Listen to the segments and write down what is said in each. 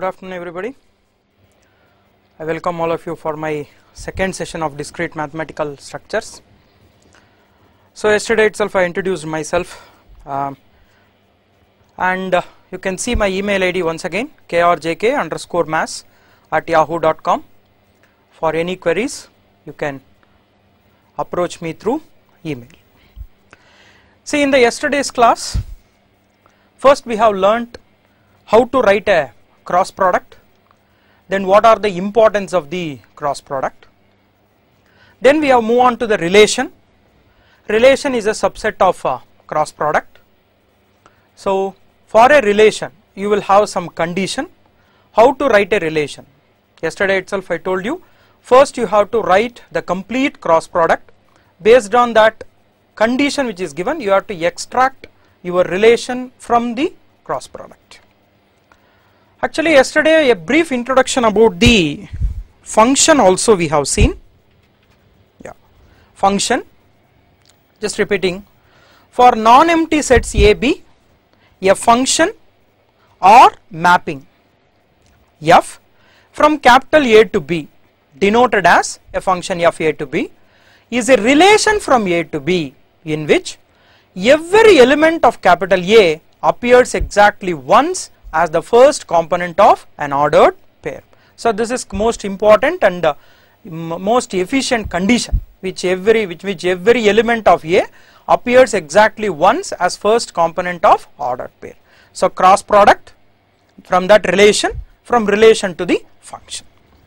Good afternoon everybody. I welcome all of you for my second session of discrete mathematical structures. So yesterday itself I introduced myself and you can see my email ID once again, krjk_maths@yahoo.com. For any queries you can approach me through email. See, in the yesterday's class, first we have learnt how to write a cross product, then what are the importance of the cross product, then we have moved on to the relation. Relation is a subset of cross product. So for a relation you will have some condition. How to write a relation? Yesterday itself I told you, first you have to write the complete cross product. Based on that condition which is given, you have to extract your relation from the cross product. Actually yesterday a brief introduction about the function also we have seen. Function, just repeating, for non-empty sets AB, a function or mapping f from capital A to B, denoted as a function f A to B, is a relation from A to B in which every element of capital A appears exactly once as the first component of an ordered pair. So this is most important and most efficient condition, which every element of A appears exactly once as first component of ordered pair. So cross product from that relation, from relation to the function.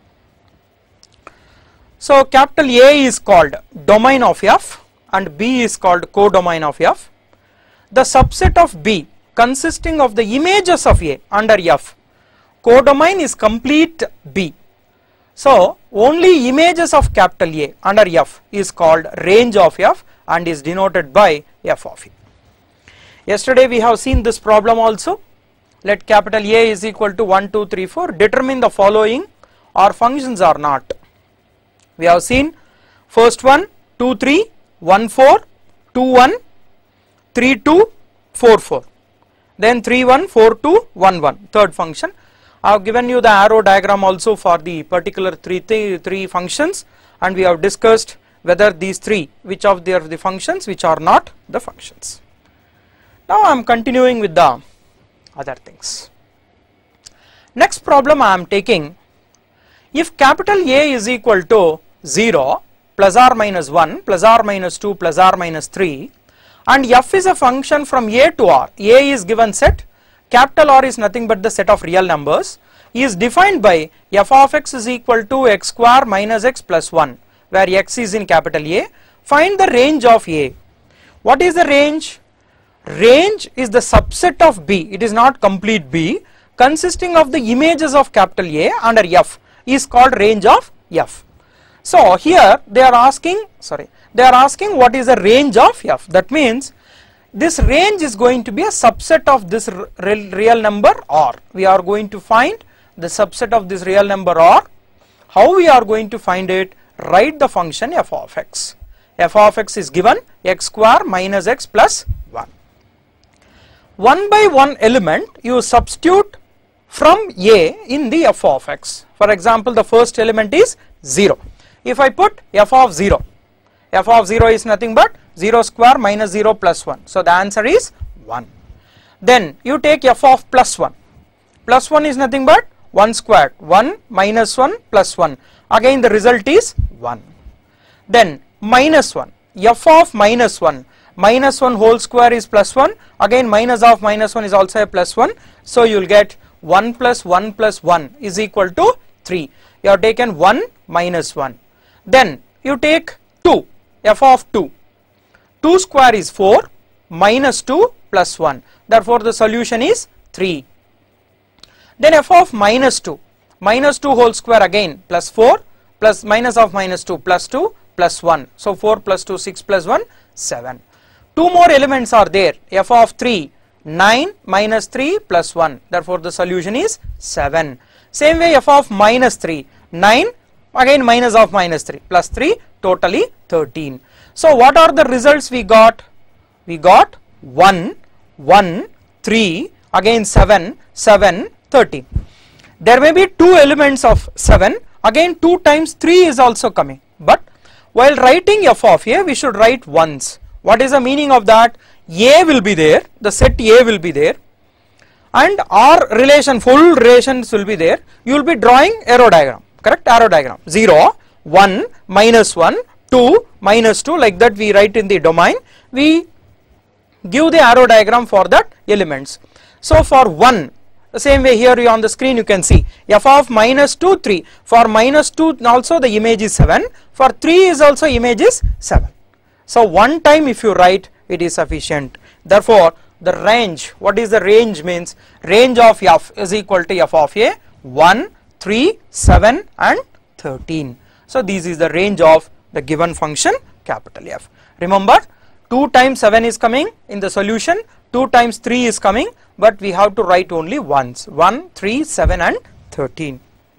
So capital A is called domain of f and B is called codomain of f. The subset of B consisting of the images of A under f, codomain is complete B. So only images of capital A under f is called range of f and is denoted by f of A. Yesterday we have seen this problem also. Let capital A is equal to 1, 2, 3, 4. Determine the following are functions or not. We have seen first one 2, 3, 1, 4, 2, 1, 3, 2, 4, 4. Then 3, 1, 4, 2, 1, 1, third function. I have given you the arrow diagram also for the particular three functions, and we have discussed whether these three, which of they are the functions, which are not the functions. Now I am continuing with the other things. Next problem I am taking, if capital A is equal to 0 plus or minus 1 plus or minus 2 plus or minus 3 and f is a function from A to R, A is given set, capital R is nothing but the set of real numbers, is defined by f of x is equal to x square minus x plus 1, where x is in capital A. Find the range of A. What is the range? Range is the subset of B, it is not complete B, consisting of the images of capital A under f is called range of f. So here they are asking what is the range of f. That means this range is going to be a subset of this real number R. We are going to find the subset of this real number R. How we are going to find it? Write the function f of x. F of x is given x square minus x plus 1. One by one element you substitute from A in the f of x. For example, the first element is 0. If I put f of 0, f of 0 is nothing but 0 square minus 0 plus 1. So the answer is 1. Then you take f of plus 1. Plus 1 is nothing but 1 squared, 1 minus 1 plus 1. Again the result is 1. Then minus 1, f of minus 1. Minus 1 whole square is plus 1. Again minus of minus 1 is also a plus 1. So you will get 1 plus 1 plus 1 is equal to 3. You have taken 1 minus 1. Then you take 2, f of 2. 2 square is 4 minus 2 plus 1. Therefore the solution is 3. Then f of minus 2. Minus 2 whole square again plus 4 plus minus of minus 2 plus 2 plus 1. So 4 plus 2, 6 plus 1, 7. Two more elements are there. F of 3, 9 minus 3 plus 1. Therefore the solution is 7. Same way f of minus 3, 9 again minus of minus 3 plus 3, totally 13. So what are the results we got? We got 1, 1, 3, again 7, 7, 13. There may be two elements of 7, again 2 times 3 is also coming, but while writing f of a we should write once. What is the meaning of that? A will be there, the set A will be there, and R relation, full relations will be there. You will be drawing arrow diagram, correct? Arrow diagram, 0, 1, minus 1, 2, minus 2, like that we write in the domain. We give the arrow diagram for that elements. So for 1, the same way here on the screen you can see f of minus 2, 3. For minus 2 also the image is 7, for 3 is also image is 7. So one time if you write, it is sufficient. Therefore the range, what is the range means? Range of f is equal to f of a 1, 3, 7 and 13. So this is the range of the given function capital F. Remember, 2 times 7 is coming in the solution, 2 times 3 is coming, but we have to write only once, 1, 3, 7 and 13.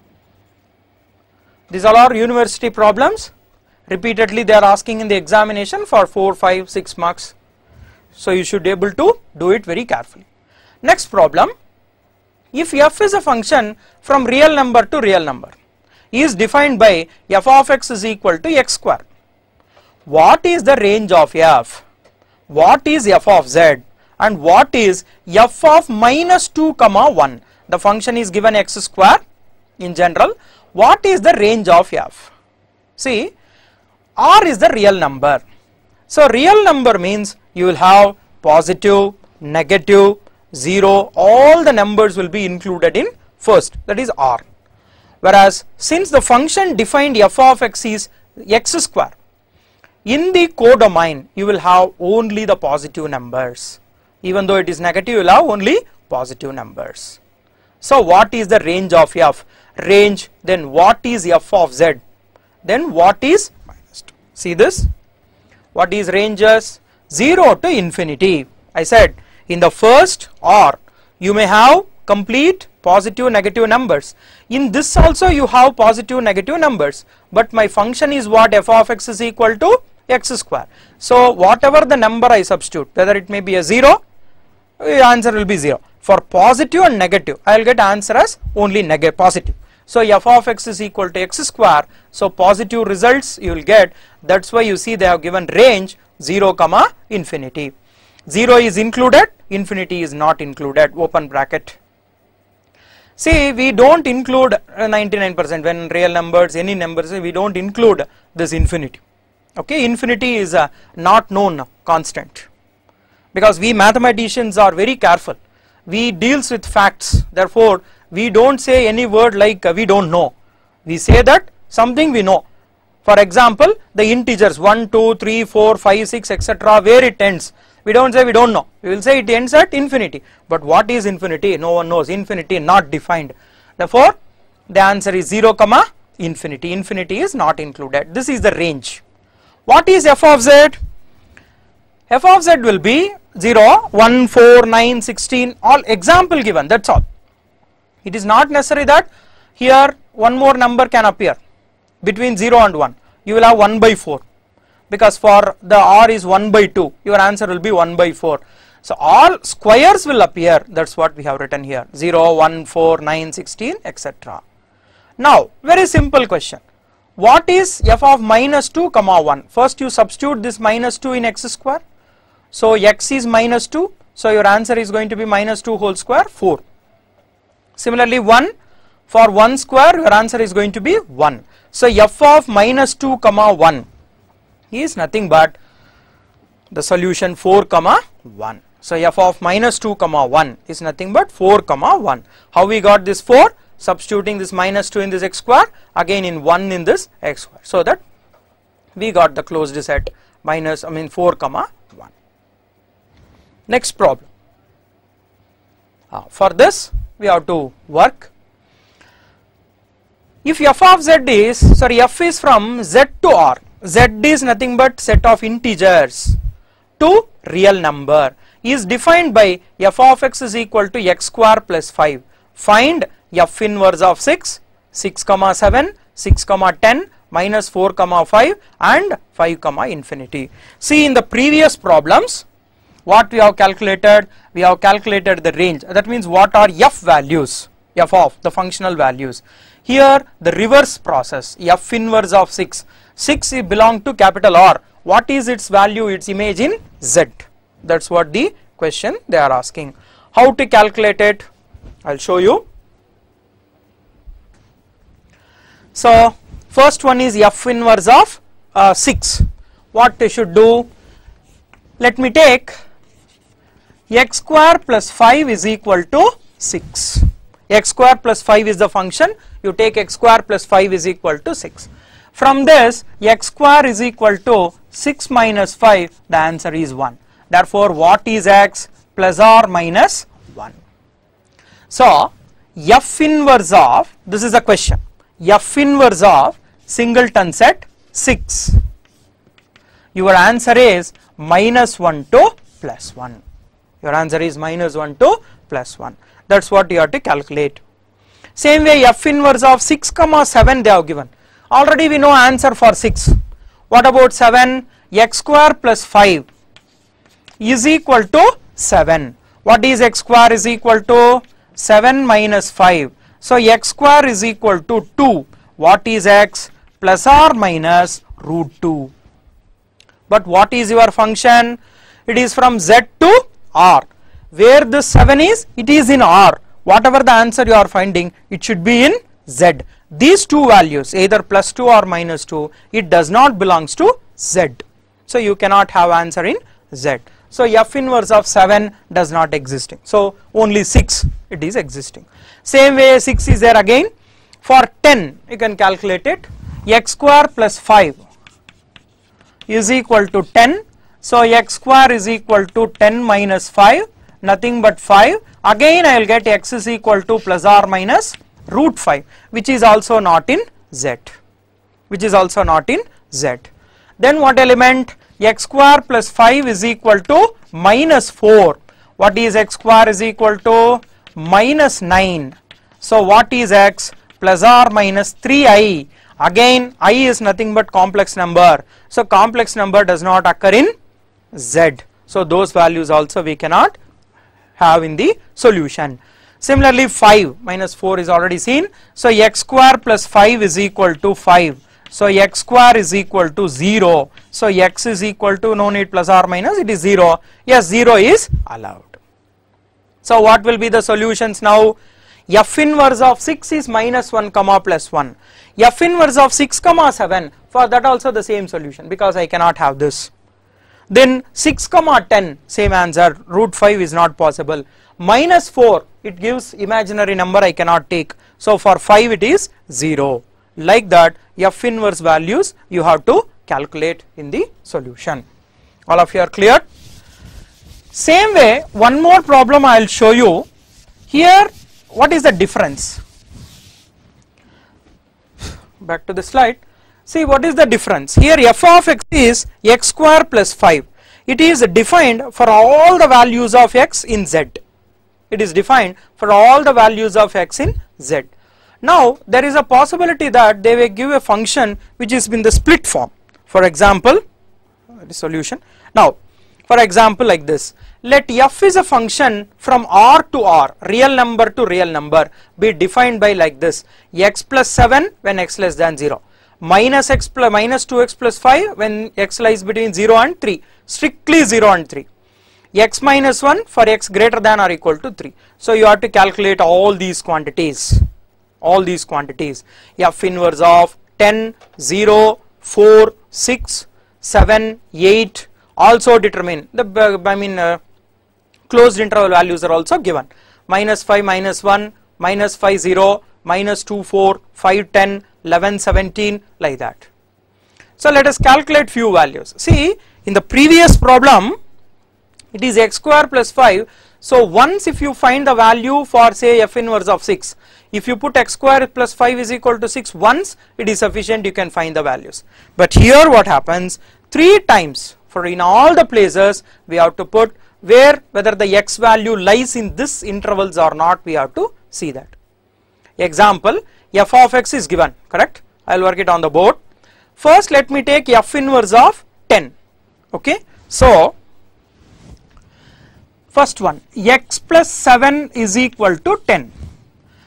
These all are university problems. Repeatedly they are asking in the examination for 4, 5, 6 marks. So you should be able to do it very carefully. Next problem, if f is a function from real number to real number, is defined by f of x is equal to x square. What is the range of f? What is f of z? And what is f of minus 2 comma 1? The function is given x square in general. What is the range of f? See, R is the real number. So real number means you will have positive, negative, 0, all the numbers will be included in first, that is R. Whereas since the function defined f of x is x square, in the codomain you will have only the positive numbers. Even though it is negative, you will have only positive numbers. So what is the range of f? Range, then what is f of z? Then what is minus 2? See this? What is ranges? 0 to infinity. I said in the first R you may have complete positive negative numbers. In this also you have positive negative numbers, but my function is what? F of x is equal to x square. So whatever the number I substitute, whether it may be a 0, answer will be 0. For positive and negative I will get answer as only positive. So f of x is equal to x square. So positive results you will get. That's why you see they have given range 0 comma infinity. 0 is included, infinity is not included, open bracket. See, we don't include 99% when real numbers, any numbers, we don't include this infinity. Okay, infinity is a not known constant, because we mathematicians are very careful. We deals with facts, therefore we don't say any word like we don't know. We say that something we know. For example, the integers 1, 2, 3, 4, 5, 6, etc., where it ends, we don't say we don't know, we will say it ends at infinity. But what is infinity? No one knows. Infinity not defined. Therefore the answer is 0 comma infinity. Infinity is not included. This is the range. What is f of z? F of z will be 0, 1, 4, 9, 16, all example given, that's all. It is not necessary that here one more number can appear between 0 and 1. You will have 1 by 4, because for the R is 1 by 2, your answer will be 1 by 4. So all squares will appear, that's what we have written here, 0, 1, 4, 9, 16, etc. Now very simple question. What is f of minus 2 comma 1? First you substitute this minus 2 in x square. So x is minus 2, so your answer is going to be minus 2 whole square, 4. Similarly 1, for 1 square your answer is going to be 1. So f of minus 2 comma 1 is nothing but the solution 4 comma 1. So f of minus 2 comma 1 is nothing but 4 comma 1. How we got this 4? Substituting this minus 2 in this x square, again in 1 in this x square, so that we got the closed set minus 4 comma 1. Next problem. For this we have to work. If f of z is, f is from z to r, z is nothing but set of integers to real number, is defined by f of x is equal to x square plus 5. Find f inverse of 6, 6 comma 7, 6 comma 10, minus 4 comma 5 and 5 comma infinity. See, in the previous problems what we have calculated? We have calculated the range, that means what are f values. f of the functional values. Here the reverse process, f inverse of 6. 6 belong to capital R. What is its value, its image in Z? That's what the question they are asking. How to calculate it? I'll show you. So first one is f inverse of 6. What they should do? Let me take x square plus 5 is equal to 6. X square plus 5 is the function. You take x square plus 5 is equal to 6. From this, x square is equal to 6 minus 5. The answer is 1. Therefore, what is x? Plus or minus 1. So f inverse of, this is a question, f inverse of singleton set 6. Your answer is minus 1 to plus 1. Your answer is minus 1 to plus 1. That's what you have to calculate. Same way, f inverse of 6 comma 7 they have given. Already we know answer for 6. What about 7? X square plus 5 is equal to 7. What is x square is equal to? 7 minus 5. So x square is equal to 2. What is x? Plus or minus root 2. But what is your function? It is from Z to R. Where this 7 is? It is in R. Whatever the answer you are finding, it should be in Z. These two values, either plus 2 or minus 2, it does not belongs to Z. So you cannot have answer in Z. So f inverse of 7 does not existing. So only 6 it is existing. Same way 6 is there again. For 10 you can calculate it. X square plus 5 is equal to 10. So x square is equal to 10 minus 5, nothing but 5. Again I will get x is equal to plus or minus root 5, which is also not in Z. Which is also not in Z. Then what element? X square plus 5 is equal to minus 4. What is x square is equal to? Minus 9. So what is x? Plus or minus 3i. Again I is nothing but complex number. So complex number does not occur in Z. So those values also we cannot have in the solution. Similarly 5 minus 4 is already seen. So x square plus 5 is equal to 5. So x square is equal to 0. So x is equal to, no need plus or minus, it is 0. Yes, 0 is allowed. So what will be the solutions now? F inverse of 6 is minus 1 comma plus 1. F inverse of 6 comma 7, for that also the same solution, because I cannot have this. Then 6 comma 10, same answer, root 5 is not possible. Minus 4, it gives imaginary number I cannot take. So for 5 it is 0. Like that, f inverse values you have to calculate in the solution. All of you are clear? Same way, one more problem I will show you. Here, what is the difference? Back to the slide. See what is the difference. Here f of x is x square plus 5. It is defined for all the values of x in Z. It is defined for all the values of x in Z. Now there is a possibility that they will give a function which is in the split form. For example, the solution. Now for example like this, let f is a function from R to R, real number to real number, be defined by like this: x plus 7 when x less than 0, minus 2x plus 5 when x lies between 0 and 3, strictly 0 and 3, x minus 1 for x greater than or equal to 3. So you have to calculate all these quantities, f inverse of 10, 0, 4, 6, 7, 8, also determine the closed interval values are also given, minus 5 minus 1, minus 5 0, minus 2 4, 5 10, 11 17, like that. So let us calculate few values. See, in the previous problem it is x square plus 5. So once if you find the value for say f inverse of 6, if you put x square plus 5 is equal to 6 once, it is sufficient, you can find the values. But here what happens, 3 times, for in all the places we have to put whether the x value lies in this intervals or not, we have to see that. Example, f of x is given, correct? I will work it on the board. First let me take f inverse of 10. Okay, so first one, x plus 7 is equal to 10.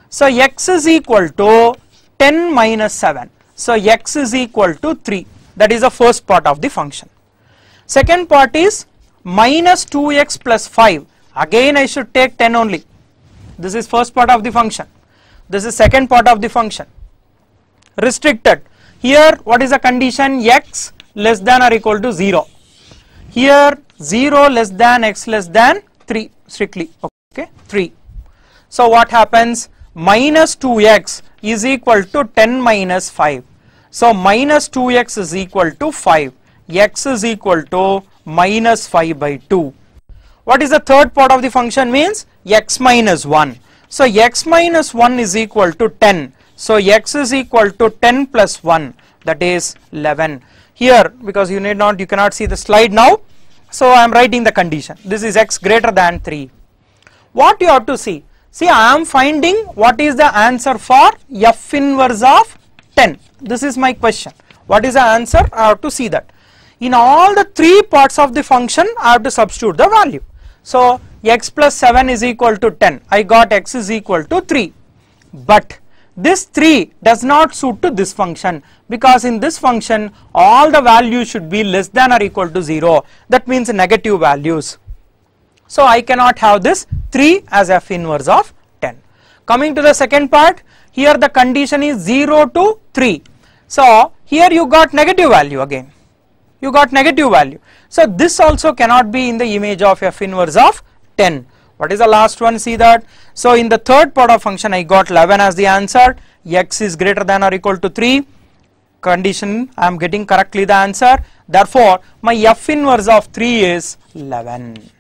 So x is equal to 10 minus 7. So x is equal to 3. That is the first part of the function. Second part is minus 2x plus 5. Again I should take 10 only. This is first part of the function. This is second part of the function. Restricted. Here what is the condition? X less than or equal to 0. Here 0 less than x less than 3 strictly. Okay, 3. So what happens? Minus 2x is equal to 10 minus 5. So minus 2x is equal to 5. X is equal to minus 5 by 2. What is the third part of the function? Means x minus 1. So x minus 1 is equal to 10. So x is equal to 10 plus 1, that is 11. Here, because you cannot see the slide now, so I am writing the condition. This is x greater than 3. What you have to see? See, I am finding what is the answer for f inverse of 10. This is my question. What is the answer? I have to see that. In all the three parts of the function, I have to substitute the value. So x plus 7 is equal to 10. I got x is equal to 3. But this 3 does not suit to this function, because in this function all the values should be less than or equal to 0. That means negative values. So I cannot have this 3 as f inverse of 10. Coming to the second part, here the condition is 0 to 3. So here you got negative value again. You got negative value. So this also cannot be in the image of f inverse of 10. What is the last one? See that. So in the third part of function I got 11 as the answer. X is greater than or equal to 3. Condition, I am getting correctly the answer. Therefore my f inverse of 3 is 11.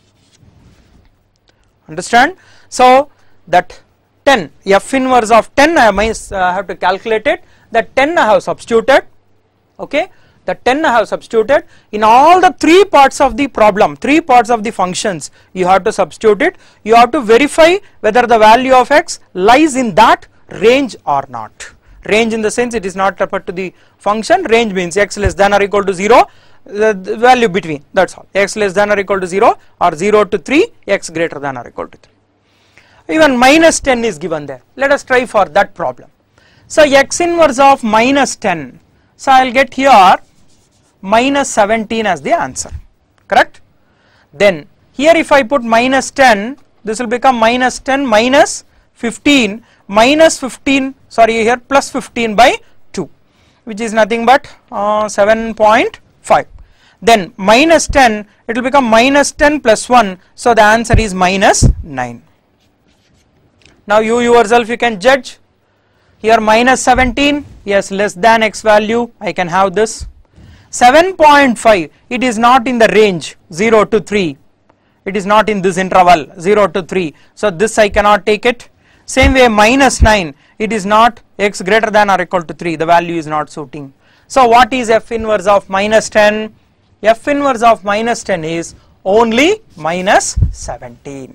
Understand? So that 10, f inverse of 10 I have to calculate it. That 10 I have substituted. Okay. The 10 I have substituted. In all the three parts of the problem, three parts of the functions, you have to substitute it. You have to verify whether the value of x lies in that range or not. Range in the sense it is not referred to the function. Range means x less than or equal to 0, the value between, that's all. X less than or equal to 0 or 0 to 3, x greater than or equal to 3. Even minus 10 is given there. Let us try for that problem. So x inverse of minus 10. So I will get here minus 17 as the answer, correct? Then here if I put minus 10, this will become minus 10 minus 15, minus 15, sorry, here plus 15 by 2, which is nothing but 7.5. Then minus 10, it will become minus 10 plus 1, so the answer is minus 9. Now you yourself you can judge. Here minus 17, yes, less than x value, I can have this. 7.5, it is not in the range 0 to 3, it is not in this interval 0 to 3, so this I cannot take it. Same way minus 9, it is not x greater than or equal to 3, the value is not suiting. So what is f inverse of minus 10? F inverse of minus 10 is only minus 17.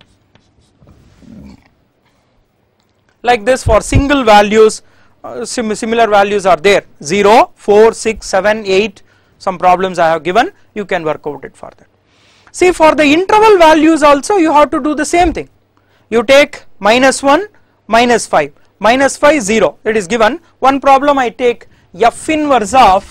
Like this for single values, similar values are there, 0, 4, 6, 7, 8, some problems I have given, you can work out it for that. See, for the interval values also you have to do the same thing. You take minus 1, minus 5, minus 5, 0, it is given. One problem I take f inverse of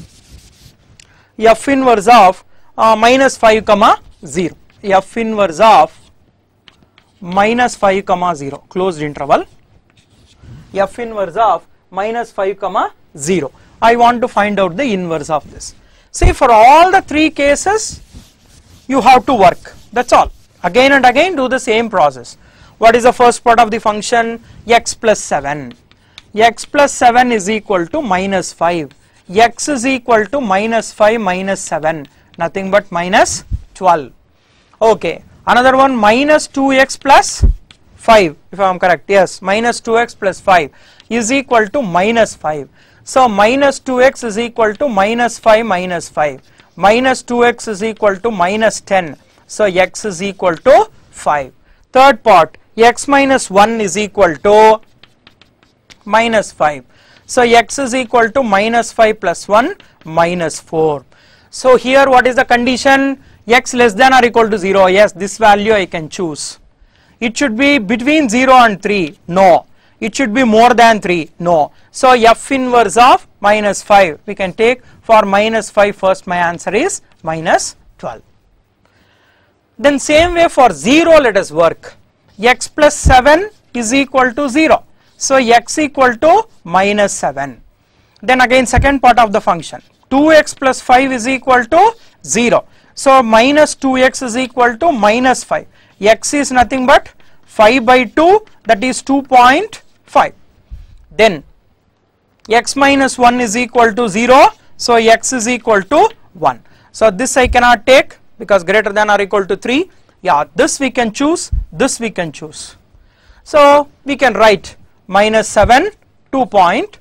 minus 5 comma 0, f inverse of minus 5 comma 0, closed interval, f inverse of minus 5 comma 0. I want to find out the inverse of this. See, for all the three cases you have to work, that's all. Again and again do the same process. What is the first part of the function? X plus 7. X plus 7 is equal to minus 5. X is equal to minus 5 minus 7, nothing but minus 12. Okay, another one minus 2x plus 5, if I am correct, yes, minus 2x plus 5 is equal to minus 5. So minus 2x is equal to minus 5 minus 5. Minus 2x is equal to minus 10. So x is equal to 5. Third part, x minus 1 is equal to minus 5. So x is equal to minus 5 plus 1 minus 4. So here what is the condition? X less than or equal to 0. Yes, this value I can choose. It should be between 0 and 3. No. It should be more than 3. No. So F inverse of minus 5. We can take for minus 5 first. My answer is minus 12. Then same way for 0 let us work. X plus 7 is equal to 0. So x equal to minus 7. Then again second part of the function. 2x plus 5 is equal to 0. So minus 2x is equal to minus 5. X is nothing but 5 by 2, that is 2.5. Then x minus 1 is equal to 0. So x is equal to 1. So this I cannot take because greater than or equal to 3. Yeah, this we can choose, this we can choose. So we can write minus 7, 2.5.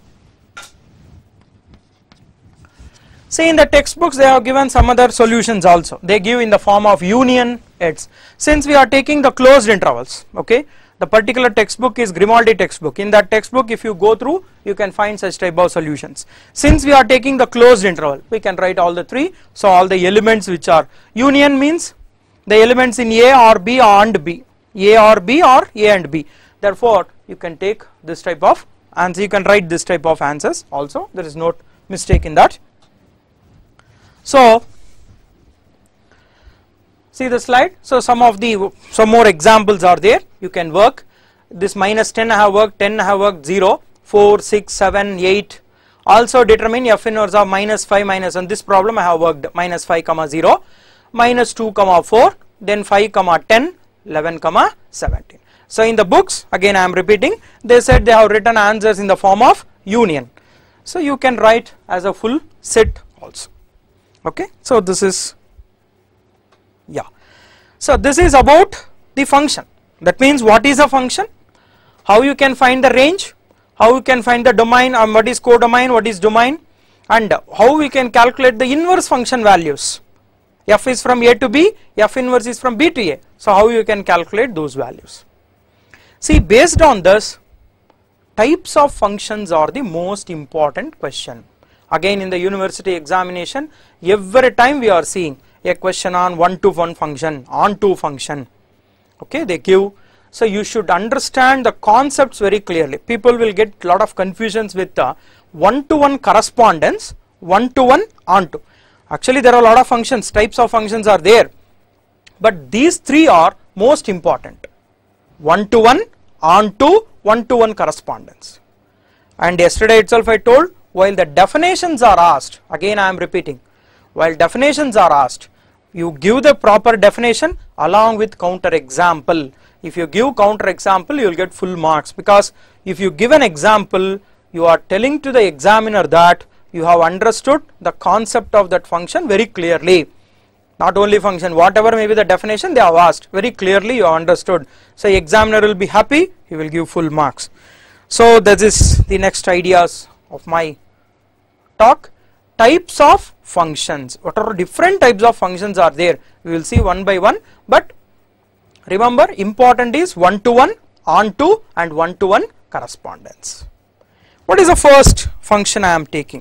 See, in the textbooks they have given some other solutions also. They give in the form of union heads. Since we are taking the closed intervals, okay, the particular textbook is Grimaldi textbook. In that textbook if you go through, you can find such type of solutions. Since we are taking the closed interval, we can write all the three. So all the elements which are union means the elements in A or B and B, A or B or A and B. Therefore you can take this type of answer, you can write this type of answers also, there is no mistake in that. So see the slide. So some more examples are there, you can work. This minus 10 I have worked, 10 I have worked, 0, 4, 6, 7, 8. Also determine F inverse of minus 5 minus 1. This problem I have worked minus 5 comma 0, minus 2 comma 4, then 5 comma 10, 11 comma 17. So in the books, again I am repeating, they said they have written answers in the form of union. So you can write as a full set also. Okay, so this is, yeah, so this is about the function. That means what is a function, how you can find the range, how you can find the domain, and what is codomain, what is domain, and how we can calculate the inverse function values. F is from A to B, F inverse is from B to A. So how you can calculate those values. See, based on this, types of functions are the most important question. Again in the university examination, every time we are seeing a question on one-to-one function, on-to function. Okay, they give. So you should understand the concepts very clearly. People will get lot of confusions with the one-to-one correspondence, one-to-one, on-to. Actually there are a lot of functions, types of functions are there, but these three are most important. One-to-one, on-to, one-to-one correspondence. And yesterday itself I told, while the definitions are asked, again I am repeating, while definitions are asked, you give the proper definition along with counter example. If you give counter example, you will get full marks, because if you give an example, you are telling to the examiner that you have understood the concept of that function very clearly. Not only function, whatever may be the definition they have asked, very clearly you have understood. So examiner will be happy, he will give full marks. So that is the next ideas of my talk. Types of functions, what are different types of functions are there, we will see one by one, but remember important is one-to-one, on-to, and one-to-one correspondence. What is the first function I am taking?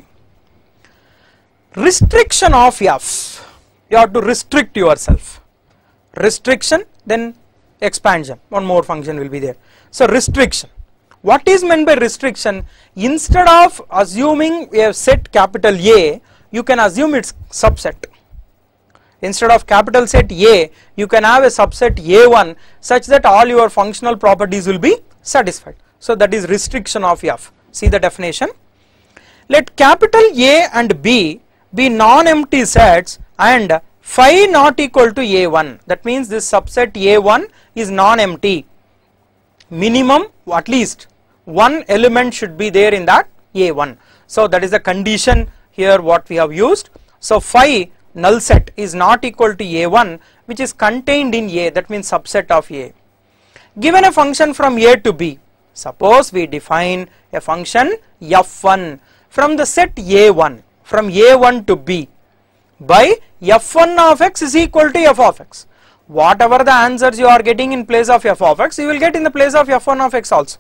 Restriction of F. You have to restrict yourself. Restriction, then expansion, one more function will be there. So restriction. What is meant by restriction? Instead of assuming a set capital A, you can assume its subset. Instead of capital set A, you can have a subset A1 such that all your functional properties will be satisfied. So that is restriction of F. See the definition. Let capital A and B be non-empty sets and phi not equal to A1. That means this subset A1 is non-empty. Minimum at least one element should be there in that A1. So that is the condition here what we have used. So phi null set is not equal to A1, which is contained in A, that means subset of A. Given a function from A to B, suppose we define a function F1 from the set A1, from A1 to B, by F1 of x is equal to F of x. Whatever the answers you are getting in place of F of x, you will get in the place of F1 of x also.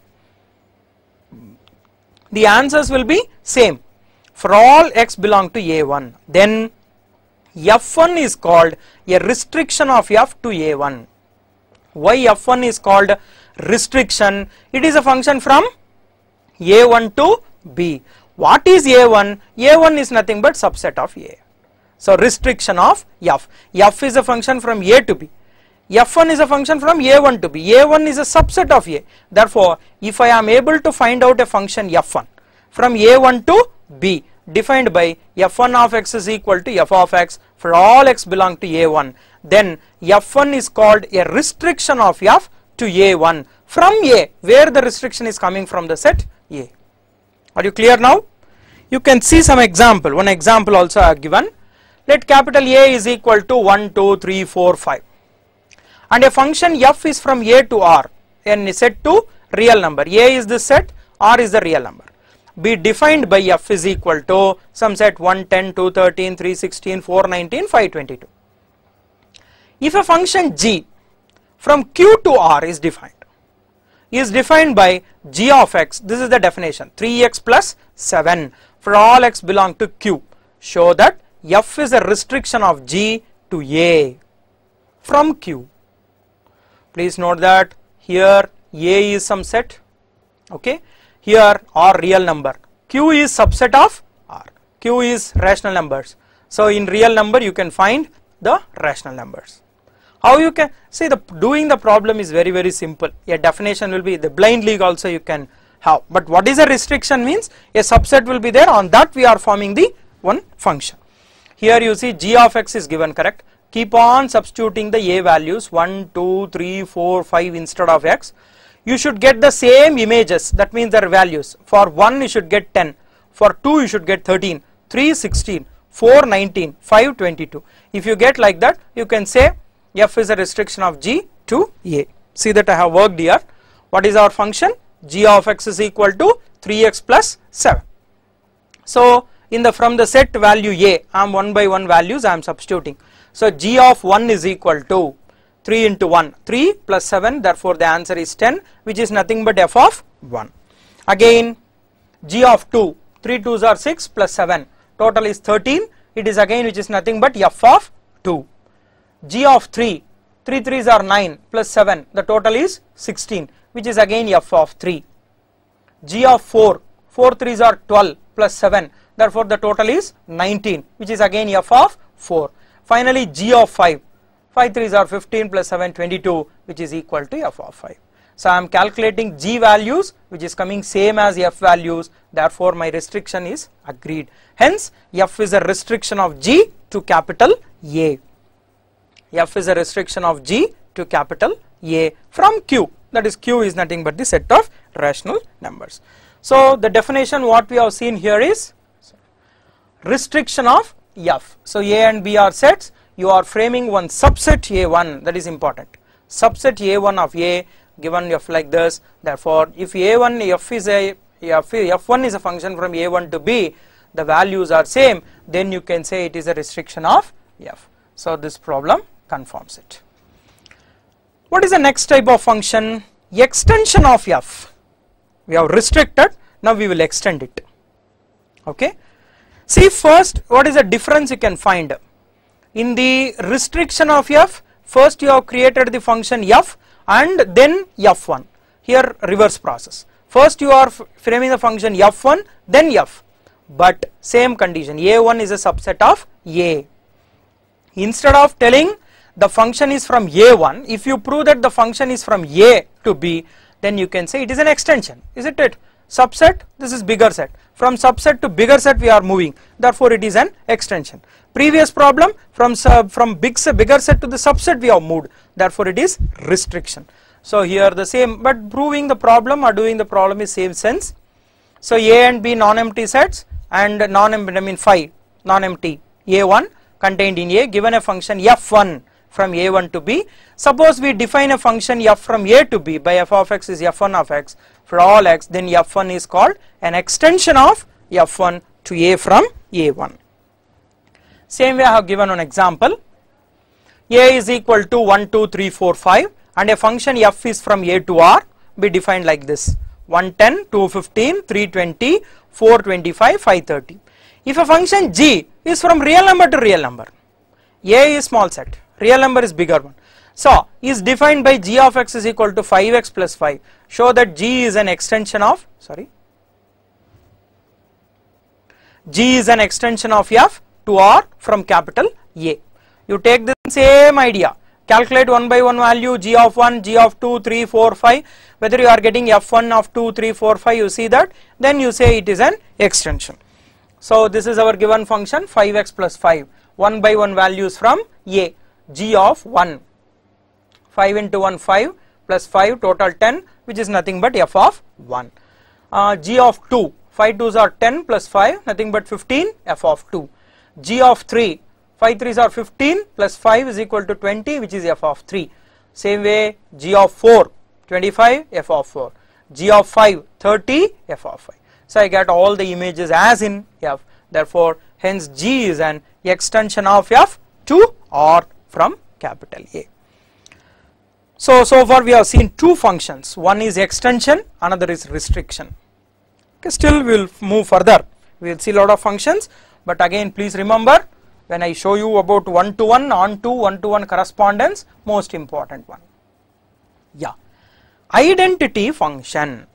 The answers will be same for all x belong to A1. Then F1 is called a restriction of F to A1. Why f1 is called restriction? It is a function from a1 to b. What is a1? a1 is nothing but subset of a. So restriction of f. F is a function from a to b. f1 is a function from a1 to b. a1 is a subset of a. Therefore, if I am able to find out a function f1 from a1 to b defined by f1 of x is equal to f of x for all x belong to a1, then f1 is called a restriction of f to a1 from a, where the restriction is coming from the set a. Are you clear now? You can see some example. One example also I have given. Let capital A is equal to 1, 2, 3, 4, 5 and a function f is from a to r and set to real number. A is the set, r is the real number. Be defined by f is equal to some set 1, 10, 2, 13, 3, 16, 4, 19, 5, 22. If a function g from q to r is defined by g of x, this is the definition, 3x plus 7 for all x belong to q, show that f is a restriction of g to a from q. Please note that here a is some set, okay, here r real number, q is subset of r, q is rational numbers. So in real number you can find the rational numbers. How you can see doing the problem is very, very simple. A definition will be the blind league also you can have, but what is a restriction means a subset will be there, on that we are forming the one function. Here you see g of x is given, correct. Keep on substituting the a values 1, 2, 3, 4, 5 instead of x. You should get the same images, that means their values. For 1 you should get 10, for 2 you should get 13, 3 16, 4 19, 5 22. If you get like that, you can say f is a restriction of g to a. See that I have worked here. What is our function? G of x is equal to 3x plus 7. So in the from the set value a, I am one by one values I am substituting. So g of 1 is equal to 3 into 1, 3 plus 7, therefore the answer is 10, which is nothing but f of 1. Again g of 2, 3 2s are 6 plus 7, total is 13, it is again which is nothing but f of 2. G of 3, 3 3s are 9 plus 7, the total is 16, which is again f of 3. G of 4, 4 3s are 12 plus 7, therefore the total is 19, which is again f of 4. Finally g of 5, 5 3s are 15 plus 7 22, which is equal to f of 5. So I am calculating g values which is coming same as f values, therefore my restriction is agreed. Hence f is a restriction of g to capital A. F is a restriction of g to capital A from q, that is q is nothing but the set of rational numbers. So the definition what we have seen here is restriction of f. So a and b are sets, you are framing one subset a1, that is important. Subset a1 of a given f like this, therefore if a1 f is a f1 is a function from a1 to b, the values are same, then you can say it is a restriction of f. So this problem confirms it. What is the next type of function? Extension of f. We have restricted, now we will extend it. Okay. See first what is the difference you can find. In the restriction of f, first you have created the function f and then f1. Here reverse process. First you are framing the function f1 then f, but same condition, a1 is a subset of a. Instead of telling the function is from a1, if you prove that the function is from a to b, then you can say it is an extension, isn't it? Subset, this is bigger set, from subset to bigger set we are moving, therefore it is an extension. Previous problem, from bigger set to the subset we have moved, therefore it is restriction. So here the same, but proving the problem or doing the problem is same sense. So a and b non-empty sets and phi non-empty a1 contained in a, given a function f1 from a1 to b. Suppose we define a function f from a to b by f of x is f1 of x for all x, then f1 is called an extension of f1 to a from a1. Same way I have given an example. A is equal to 1 2 3 4 5 and a function f is from a to r, be defined like this: 110, 215, 320, 425, 530. If a function g is from real number to real number, a is small set, real number is bigger one, So is defined by g of x is equal to 5x plus 5. Show that g is an extension of, g is an extension of f to r from capital A. You take the same idea, calculate one by one value, g of 1, g of 2, 3, 4, 5, whether you are getting f1 of 2, 3, 4, 5, you see that, then you say it is an extension. So this is our given function 5x plus 5, 1 by 1 values from A, g of 1, 5 into 1 5 plus 5 total 10, which is nothing but f of 1. G of 2, 5 2s are 10 plus 5, nothing but 15, f of 2. G of 3, 5 3s are 15 plus 5 is equal to 20, which is f of 3. Same way g of 4, 25, f of 4. G of 5, 30, f of 5. So I get all the images as in f, therefore hence g is an extension of f to or from capital A. So far we have seen two functions, one is extension, another is restriction. Okay, still we will move further, we will see a lot of functions, but again please remember, when I show you about one-to-one, on-to, one-to-one correspondence, most important one. Yeah, identity function.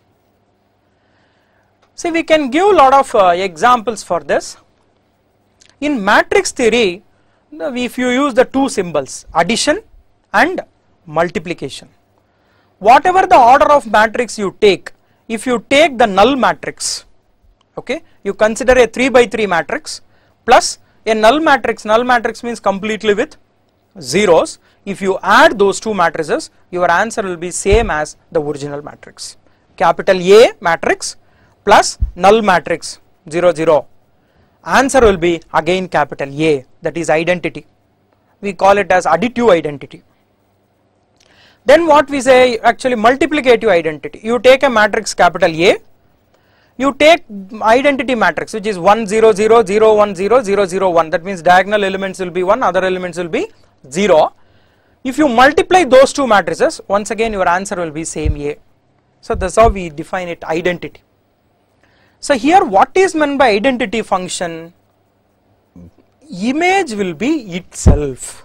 See, we can give a lot of examples for this. In matrix theory, if you use the two symbols, addition and multiplication, whatever the order of matrix you take, if you take the null matrix, okay, you consider a 3 by 3 matrix plus a null matrix means completely with zeros. If you add those two matrices, your answer will be same as the original matrix. Capital A matrix plus null matrix 0 0, answer will be again capital A, that is identity. We call it as additive identity. Then what we say, actually multiplicative identity. You take a matrix capital A, you take identity matrix which is 1 0 0 0 1 0 0 0 1, that means diagonal elements will be 1, other elements will be 0. If you multiply those two matrices, once again your answer will be same A. So that's how we define it, identity. So here what is meant by identity function? Image will be itself.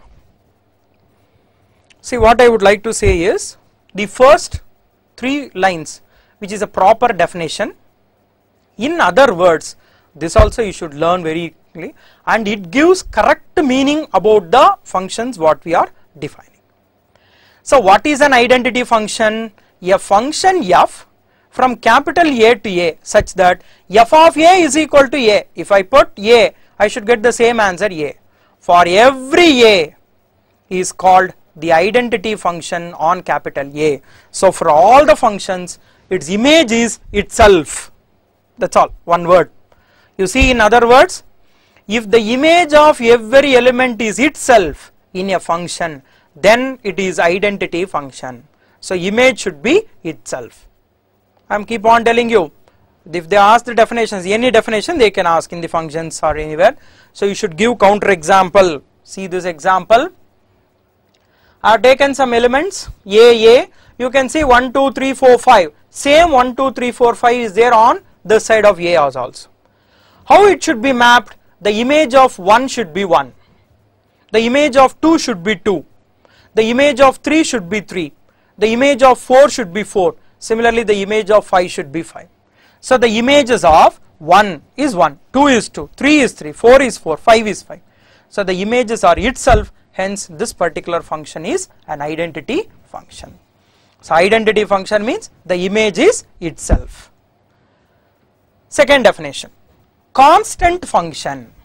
See, what I would like to say is, the first 3 lines which is a proper definition. In other words, this also you should learn very clearly, and it gives correct meaning about the functions what we are defining. So what is an identity function? A function f from capital A to A such that f of A is equal to A. If I put A, I should get the same answer A. For every A is called the identity function on capital A. So for all the functions, its image is itself. That's all, one word. You see, in other words, if the image of every element is itself in a function, then it is identity function. So image should be itself. I am keep on telling you, if they ask the definitions, any definition they can ask in the functions or anywhere. So you should give counter example. See this example. I have taken some elements A, you can see 1, 2, 3, 4, 5, same 1, 2, 3, 4, 5 is there on this side of A also. How it should be mapped? The image of 1 should be 1, the image of 2 should be 2, the image of 3 should be 3, the image of 4 should be 4, similarly the image of 5 should be 5. So the images of 1 is 1, 2 is 2, 3 is 3, 4 is 4, 5 is 5. So the images are itself, hence this particular function is an identity function. So identity function means the image is itself. Second definition, constant function.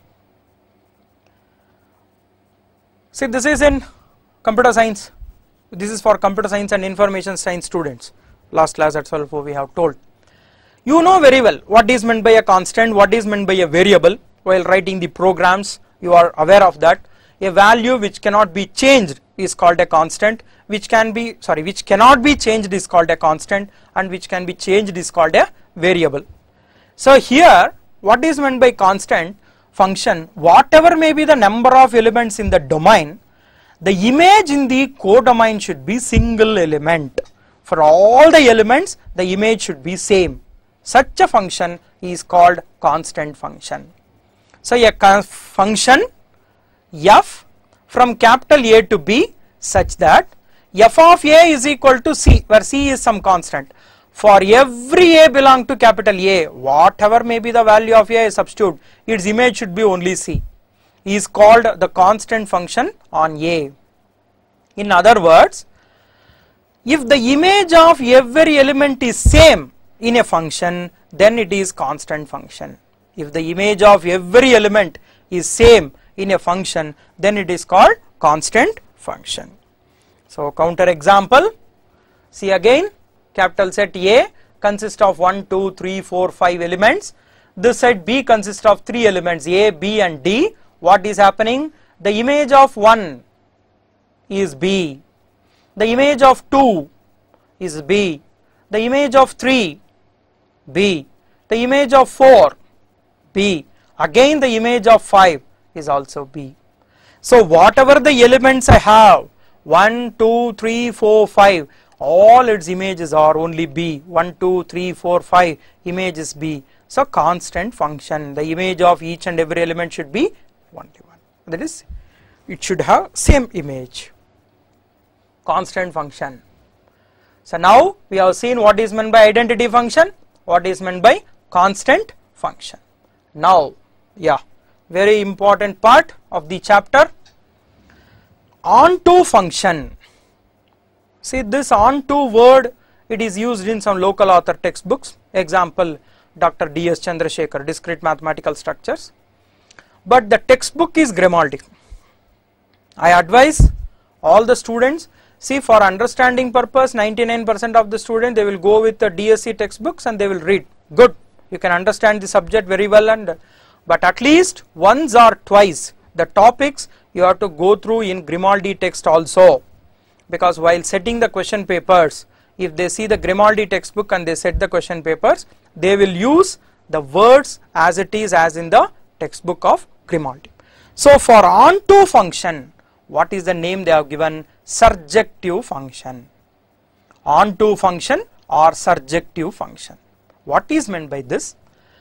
See, this is in computer science, this is for computer science and information science students. Last class itself we have told. You know very well what is meant by a constant, what is meant by a variable. While writing the programs, you are aware of that. A value which cannot be changed is called a constant, which cannot be changed is called a constant, and which can be changed is called a variable. So here what is meant by constant function, whatever may be the number of elements in the domain, the image in the codomain should be single element. For all the elements, the image should be same. Such a function is called constant function. So a function f from capital A to B such that f of a is equal to c, where c is some constant. For every a belong to capital A, whatever may be the value of a substitute, its image should be only c, is called the constant function on A. In other words, if the image of every element is same in a function, then it is constant function. If the image of every element is same in a function, then it is called constant function. So counter example, see again, capital set A consists of 1, 2, 3, 4, 5 elements. This set B consists of 3 elements A, B and D. What is happening? The image of 1 is B, the image of 2 is B, the image of 3 B, the image of 4 B, again the image of 5 is also B. So whatever the elements I have, 1, 2, 3, 4, 5, all its images are only B. 1, 2, 3, 4, 5 image is B. So constant function, the image of each and every element should be only one, that is, it should have same image. Constant function. So now we have seen what is meant by identity function, what is meant by constant function. Now, yeah, very important part of the chapter, onto function. See this onto word, it is used in some local author textbooks, example Dr. D.S. Chandrasekhar, discrete mathematical structures, but the textbook is Grimaldi. I advise all the students, see, for understanding purpose 99% of the students they will go with the DSC textbooks and they will read, good, you can understand the subject very well, and but at least once or twice the topics you have to go through in Grimaldi text also, because while setting the question papers, if they see the Grimaldi textbook and they set the question papers, they will use the words as it is as in the textbook of Grimaldi. So for onto function, what is the name they have given? Surjective function. Onto function or surjective function. What is meant by this?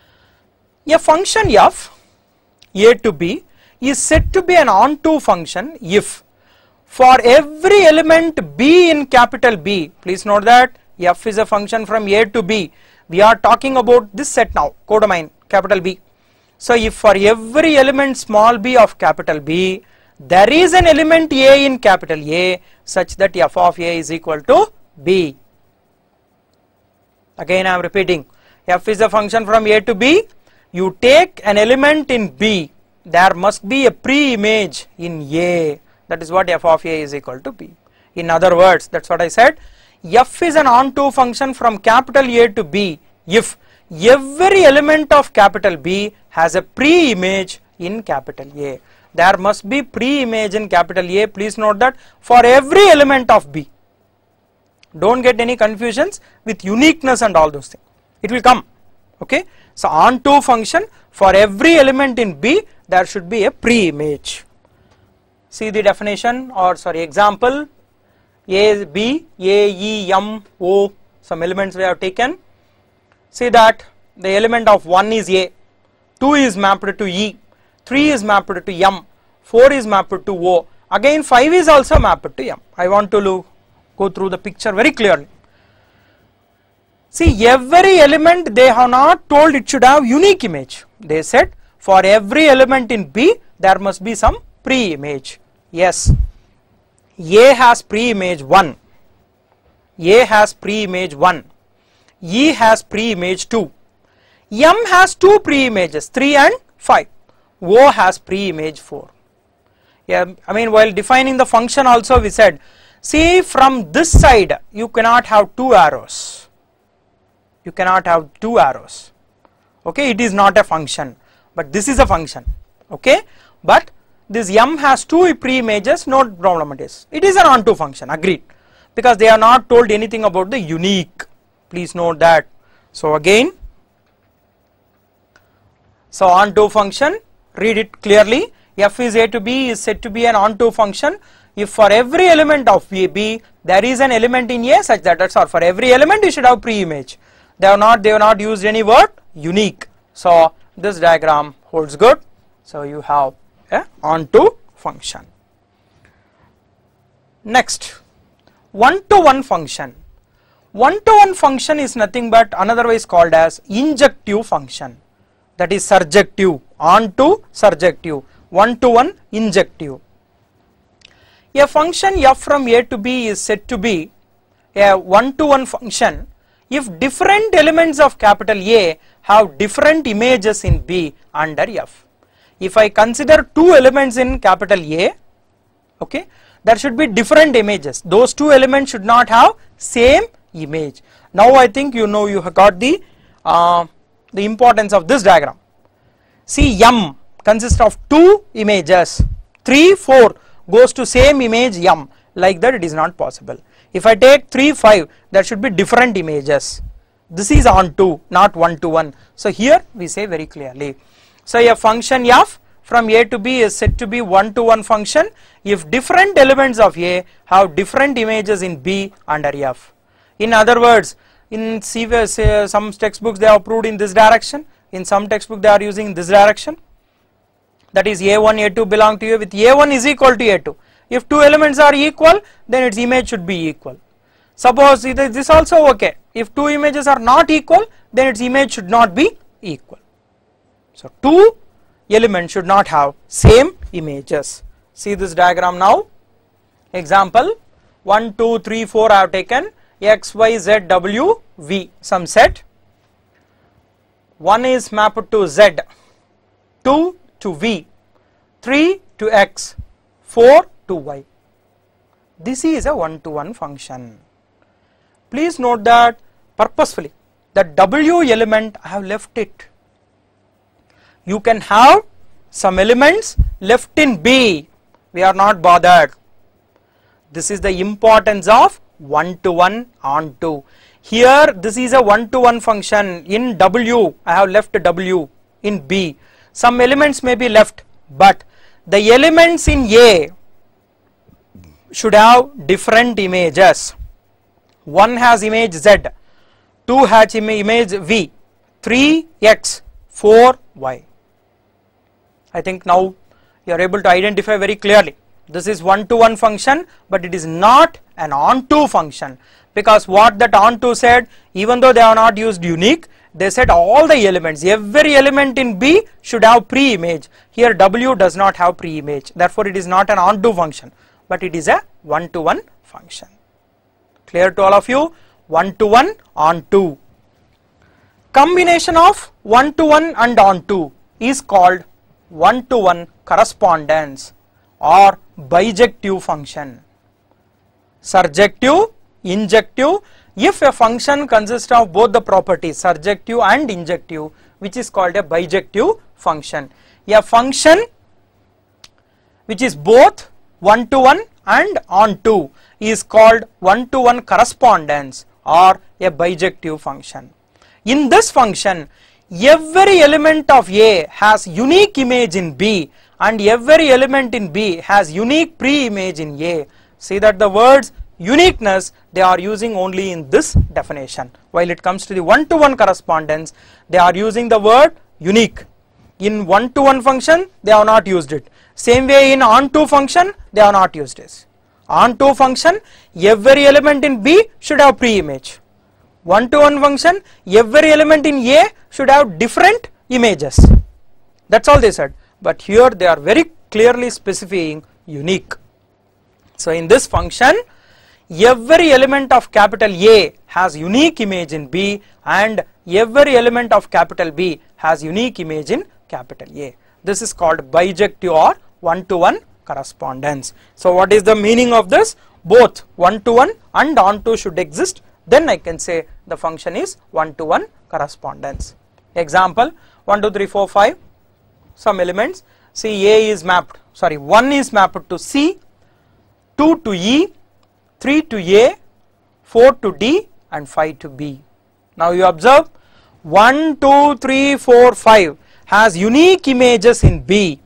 A function f, a to b, is said to be an onto function if for every element b in capital B, please note that f is a function from a to b, we are talking about this set now, codomain capital B. So if for every element small b of capital B, there is an element a in capital A such that f of a is equal to b. Again I am repeating, f is a function from a to b, you take an element in B, there must be a pre-image in A, that is what f of a is equal to b. In other words, that is what I said, f is an onto function from capital A to B if every element of capital B has a pre-image in capital A. There must be pre-image in capital A, please note that, for every element of B. Don't get any confusions with uniqueness and all those things, it will come, okay. So onto function, for every element in B there should be a pre-image. See the definition, or sorry, example, A, B, A, E, M, O, some elements we have taken. See that the element of 1 is A, 2 is mapped to E, 3 is mapped to M, 4 is mapped to O, again 5 is also mapped to M. I want to go through the picture very clearly. See, every element they have not told it should have unique image, they said for every element in B there must be some pre-image. Yes, A has pre-image 1, A has pre-image 1, E has pre-image 2, M has 2 pre-images 3 and 5, O has pre-image 4. Yeah, I mean while defining the function also we said, see, from this side you cannot have 2 arrows, you cannot have 2 arrows, okay, it is not a function, but this is a function, okay, but this M has 2 pre-images, no problem it is an onto function, agreed, because they are not told anything about the unique, please note that. So again, so onto function, read it clearly, f is a to b is said to be an onto function if for every element of B there is an element in A such that, that's all, for every element you should have pre-image. They have not used any word unique. So this diagram holds good. So you have a onto function. Next, one-to-one function. One-to-one function is nothing but otherwise called as injective function. That is surjective, onto surjective, one-to-one injective. A function f from a to b is said to be a one-to-one function if different elements of capital A have different images in B under f. If I consider two elements in capital A, okay, there should be different images. Those two elements should not have same image. Now I think you know, you have got the importance of this diagram. See, M consists of two images, 3, 4 goes to same image M, like that it is not possible. If I take 3, 5, there should be different images. This is onto, not one-to-one. So here we say very clearly. So a function f from a to b is said to be one-to-one function if different elements of a have different images in b under f. In other words, in some textbooks they are proved in this direction, in some textbook they are using this direction. That is a1, a2 belong to a with a1 is equal to a2. If two elements are equal, then its image should be equal. Suppose this also okay. If two images are not equal, then its image should not be equal. So two elements should not have same images. See this diagram now. Example 1, 2, 3, 4 I have taken x, y, z, w, v, some set. 1 is mapped to z, 2 to v, 3 to x, 4 to y. This is a one-to-one function. Please note that purposefully the w element I have left it. You can have some elements left in B, we are not bothered. This is the importance of one-to-one onto. Here this is a one-to-one function. In W I have left W, in B some elements may be left, but the elements in A should have different images. 1 has image Z, 2 has image V, 3 X, 4 Y. I think now you are able to identify very clearly. This is one-to-one function, but it is not an onto function, because what that onto said, even though they are not used unique, they said all the elements, every element in B should have pre-image. Here W does not have pre-image, therefore it is not an onto function, but it is a one-to-one function. Clear to all of you? One-to-one, onto. Combination of one-to-one and onto is called one-to-one correspondence or bijective function. Surjective, injective, if a function consists of both the properties surjective and injective, which is called a bijective function. A function which is both one-to-one and onto is called one-to-one correspondence or a bijective function. In this function, every element of A has unique image in B and every element in B has unique pre-image in A. See that the words uniqueness they are using only in this definition. While it comes to the one-to-one correspondence, they are using the word unique. In one-to-one function, they have not used it. Same way in onto function, they have not used this. Onto function, every element in B should have pre-image. One-to-one function, every element in A should have different images. That's all they said. But here they are very clearly specifying unique. So in this function, every element of capital A has unique image in B and every element of capital B has unique image in capital A. This is called bijective or one-to-one correspondence. So what is the meaning of this? Both one-to-one and onto should exist, then I can say the function is one-to-one correspondence. Example 1, 2, 3, 4, 5, some elements. See A is mapped, 1 is mapped to C, 2 to E, 3 to A, 4 to D and 5 to B. Now you observe 1, 2, 3, 4, 5 has unique images in B.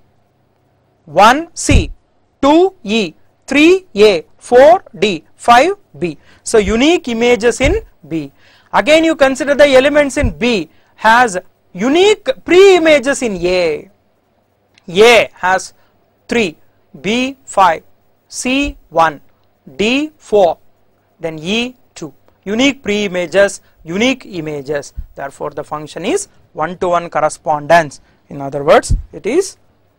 1 C, 2 E, 3 A, 4 D, 5 B. So unique images in B. Again you consider the elements in B has unique pre-images in A. A has 3, B 5, C 1, D4, then E2. Unique pre-images, unique images. Therefore, the function is one-to-one correspondence. In other words, it is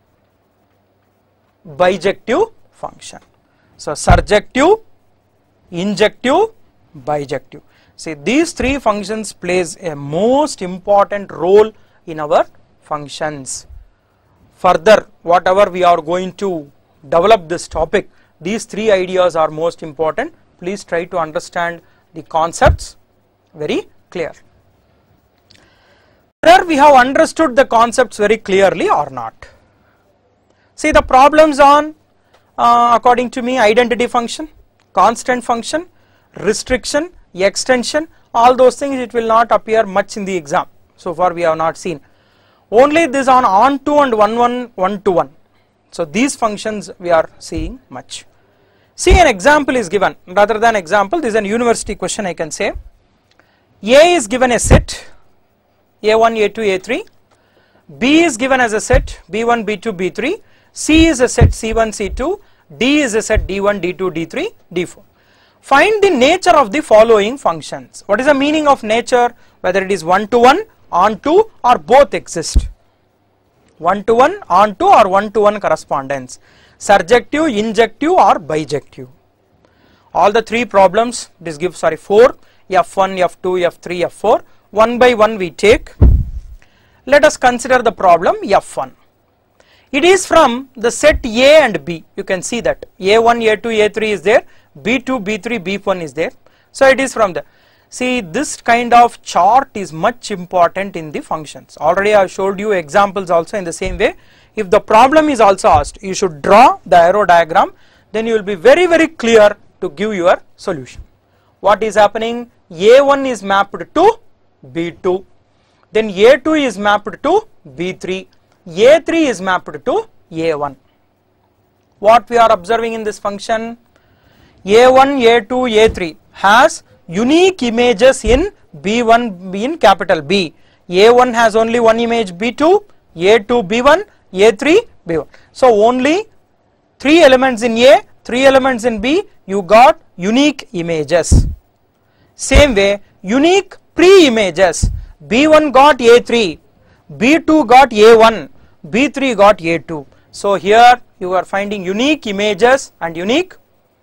bijective function. So, surjective, injective, bijective. See, these three functions plays a most important role in our functions. Further, whatever we are going to develop this topic, these three ideas are most important. Please try to understand the concepts very clear. Whether we have understood the concepts very clearly or not. See, the problems on according to me, identity function, constant function, restriction, extension, all those things, it will not appear much in the exam. So far we have not seen. Only this on onto and one-to-one. So these functions we are seeing much. See, an example is given. Rather than example, this is an university question, I can say. A is given a set A1, A2, A3. B is given as a set B1, B2, B3. C is a set C1, C2. D is a set D1, D2, D3, D4. Find the nature of the following functions. What is the meaning of nature? Whether it is one-to-one, onto, or both exist. One-to-one, onto, or one-to-one correspondence. Surjective, injective, or bijective. All the three problems, this gives 4, F1, F2, F3, F4. One by one we take. Let us consider the problem F1. It is from the set A and B. You can see that A1, A2, A3 is there, B2, B3, B1 is there. So it is from the. See, this kind of chart is much important in the functions. Already I have showed you examples also in the same way. If the problem is also asked, you should draw the arrow diagram, then you will be very, very clear to give your solution. What is happening? A1 is mapped to B2, then A2 is mapped to B3, A3 is mapped to A1. What we are observing in this function? A1, A2, A3 has unique images in B1 in capital B. A1 has only one image B2, A2 B1, A3 B1. So only 3 elements in A, 3 elements in B, you got unique images. Same way, unique pre-images. B1 got A3, B2 got A1, B3 got A2. So here you are finding unique images and unique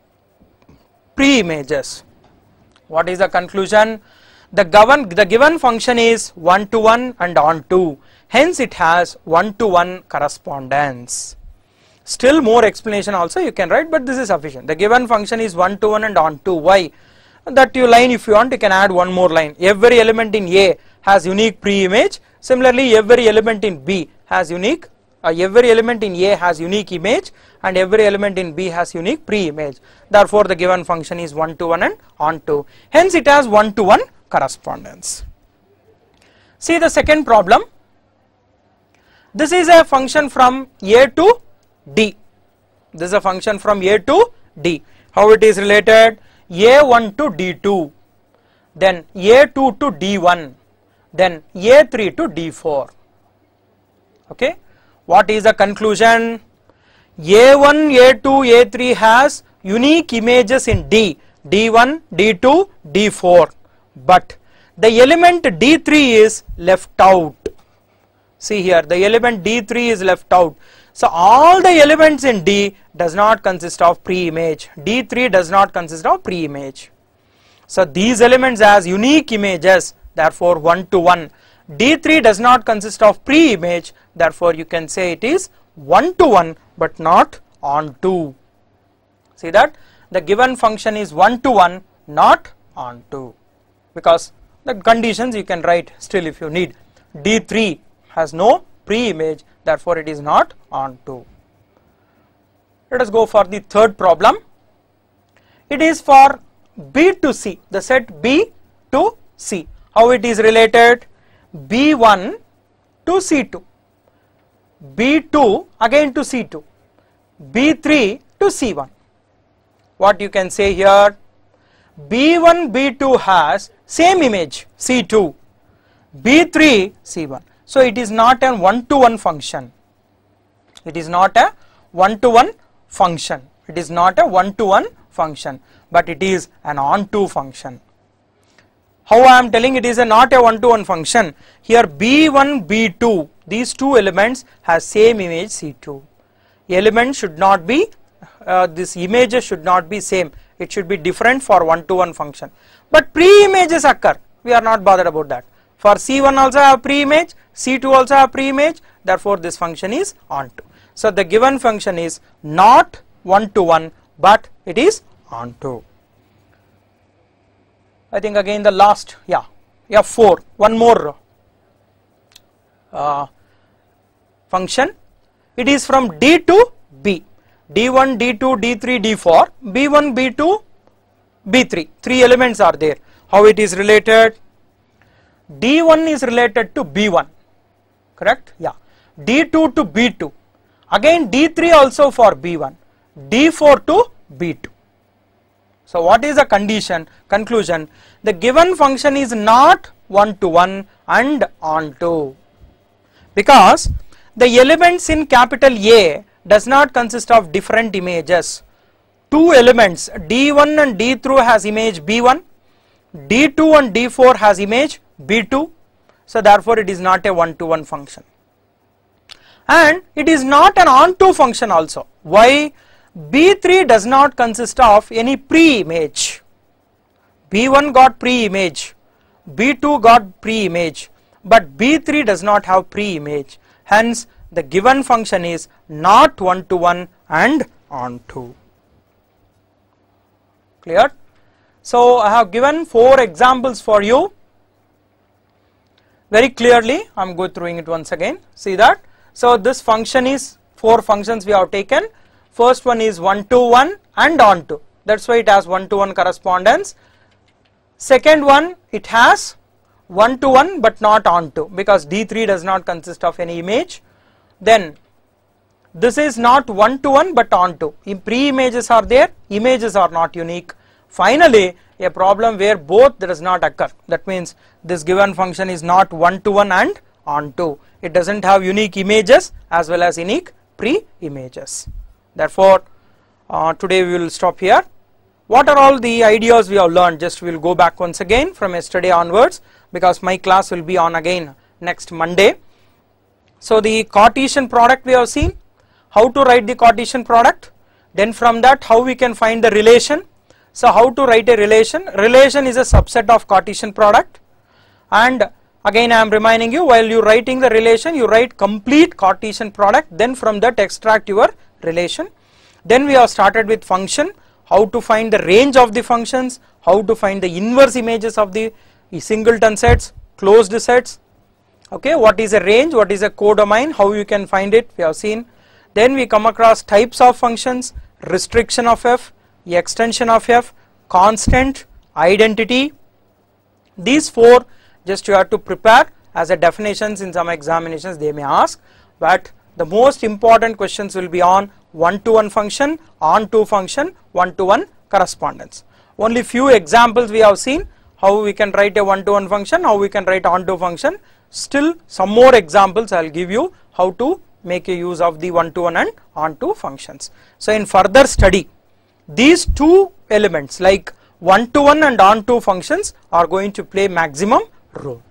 pre-images. What is the conclusion? The given function is one-to-one and onto. Hence it has one-to-one correspondence. Still more explanation also you can write, but this is sufficient. The given function is one-to-one and onto. Why? That you line, if you want, you can add one more line. Every element in A has unique pre-image. Similarly, every element in B has unique. Every element in A has unique image, and every element in B has unique pre-image. Therefore, the given function is one-to-one and onto. Hence, it has one-to-one correspondence. See the second problem. This is a function from A to D. This is a function from A to D. How it is related? A1 to D2, then A2 to D1, then A3 to D4. Okay. What is the conclusion? A1, A2, A3 has unique images in D, D1, D2, D4, but the element D3 is left out. See here, the element D3 is left out. So all the elements in D does not consist of pre-image. D3 does not consist of pre-image. So these elements has unique images, therefore one-to-one. D3 does not consist of pre-image, therefore you can say it is one-to-one but not onto. See that the given function is one-to-one, not onto, because the conditions you can write still if you need. D3 has no pre-image, therefore it is not onto. Let us go for the third problem. It is for B to C, the set B to C. How it is related? B1 to C2, B2 again to C2, B3 to C1. What you can say here? B1, B2 has same image C2, B3, C1. So it is not a one-to-one function. It is not a one-to-one function. It is not a one-to-one function, but it is an onto function. How I am telling it is not a one-to-one function? Here B1, B2, these two elements has same image C2. Element should not be, this images should not be same. It should be different for one-to-one function. But pre-images occur. We are not bothered about that. For C1 also have pre-image, C2 also have pre-image. Therefore, this function is onto. So the given function is not one-to-one, but it is onto. I think again the last, yeah, F4, one more function. It is from D to B, D1, D2, D3, D4, B1, B2, B3, three elements are there. How it is related? D1 is related to B1, correct? Yeah. D2 to B2, again D3 also for B1, D4 to B2. So what is the condition? Conclusion, the given function is not one-to-one and onto, because the elements in capital A does not consist of different images. Two elements D1 and D3 has image B1, D2 and D4 has image B2, so therefore it is not a one-to-one function. And it is not an onto function also. Why? B3 does not consist of any pre-image. B1 got pre-image, B2 got pre-image, but B3 does not have pre-image. Hence the given function is not one-to-one and onto. Clear? So I have given 4 examples for you very clearly. I am going through it once again. See that? So this function is 4 functions we have taken. First one is one-to-one and onto, that's why it has one-to-one correspondence. Second one, it has one-to-one but not onto, because D3 does not consist of any image. Then this is not one-to-one but onto, pre-images are there, images are not unique. Finally a problem where both does not occur, that means this given function is not one-to-one and onto, it does not have unique images as well as unique pre-images. Therefore today we will stop here. What are all the ideas we have learned? Just we will go back once again from yesterday onwards, because my class will be on again next Monday. So the Cartesian product we have seen, how to write the Cartesian product, then from that how we can find the relation. So how to write a relation? Relation is a subset of Cartesian product, and again I am reminding you, while you writing the relation you write complete Cartesian product, then from that extract your relation. Then we have started with function, how to find the range of the functions, how to find the inverse images of the singleton sets, closed sets. Okay, what is a range, what is a codomain, how you can find it, we have seen. Then we come across types of functions, restriction of f, extension of f, constant, identity. These 4 just you have to prepare as a definitions. In some examinations they may ask, but the most important questions will be on one-to-one function, onto function, one-to-one correspondence. Only few examples we have seen, how we can write a one-to-one function, how we can write onto function. Still some more examples I will give you how to make a use of the one-to-one and onto functions. So in further study, these 2 elements like one-to-one and onto functions are going to play maximum role.